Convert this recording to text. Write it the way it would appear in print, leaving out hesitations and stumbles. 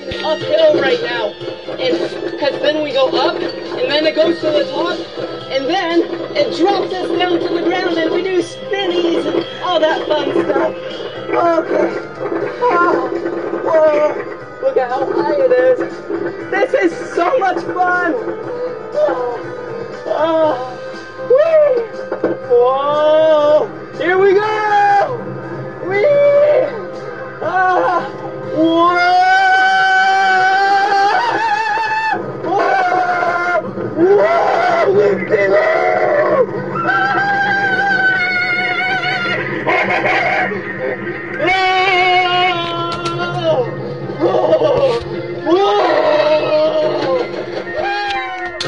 uphill right now, and because then we go up, and then it goes to the top, and then it drops us down to the ground, and we do spinnies and all that fun stuff. Okay. Oh, whoa. Look at how high it is. This is so much fun. Oh, oh, woo. Whoa.